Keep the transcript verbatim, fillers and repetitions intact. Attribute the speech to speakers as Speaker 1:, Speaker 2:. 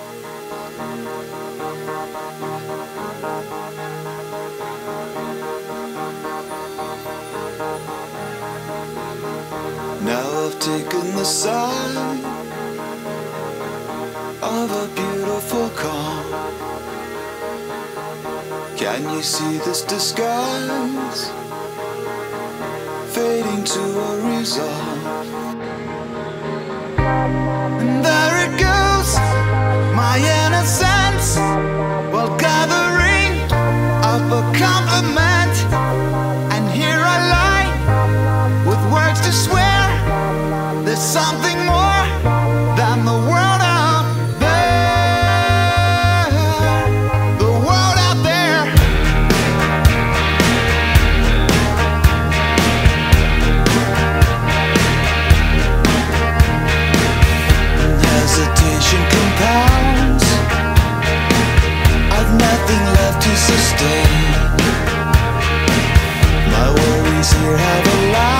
Speaker 1: Now I've taken the side of a beautiful calm. Can you see this disguise fading to a resolve? And there it goes, my innocence, while gathering up a compliment. And here I lie with words to swear there's something more than the world out there. The world out there. Hesitation compounds. I've nothing left to sustain. My worries here have a lie.